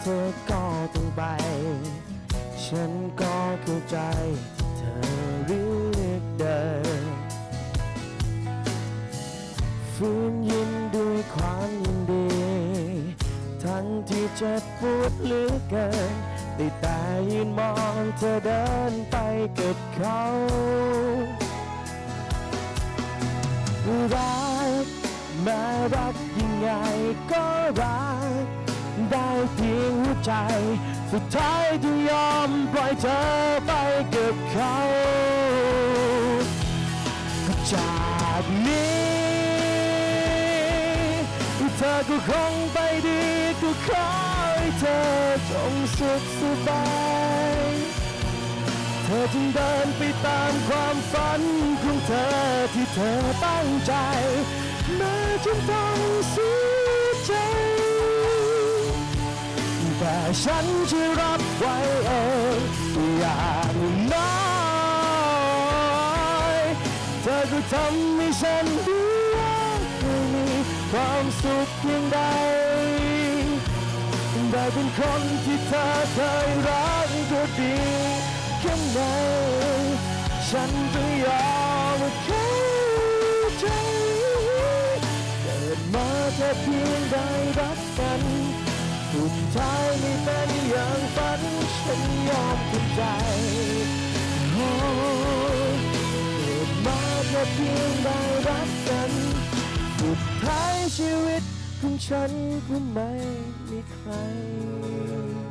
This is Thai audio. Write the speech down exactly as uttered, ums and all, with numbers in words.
อก็ต้องไปฉันก็เข้าใจที่เธอเลือกเดินฝืนยิ้มด้วยความยินดีทั้งที่เจ็บปวดเหลือเกินได้แต่ยืนมองเธอเดินไปกับเขารักแม้รักยังไงก็รักได้เพียงหัวใจสุดท้ายต้องยอมปล่อยเธอไปกับเขาจากนี้เธอก็คงไปดีก็ขอให้เธอจงสุขสบายเธอจึงเดินไปตามความฝันของเธอที่เธอตั้งใจแม้จะต้องเสียใจแต่ฉันจะรับไว้เองอย่างน้อยเธอก็ทำให้ฉันรู้ว่าไม่มีความสุขเพียงใดได้เป็นคนที่เธอเคยรักก็ดีแค่ไหนฉันจะยอมเข้าใจเกิดมาแค่เพียงได้รักกันสุดท้ายไม่เป็นอย่างฝันฉันยอมทำใจโอ้เกิดมาแค่เพียงได้รักกันสุดท้ายชีวิตของฉันก็ไม่มีใคร